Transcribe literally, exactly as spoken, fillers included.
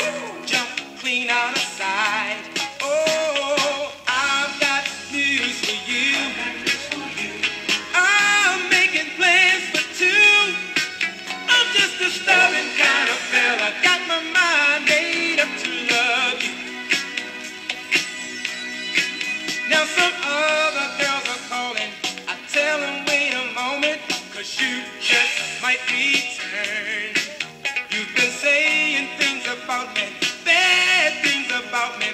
jump clean out of sight. Oh, I've got news for you. I'm making plans for two. I'm just a stubborn kind of fella. Got my mind made up to love you. Now some other girls are calling. I tell them wait a moment, 'cause you just might return. You've been saying things about me, bad things about me.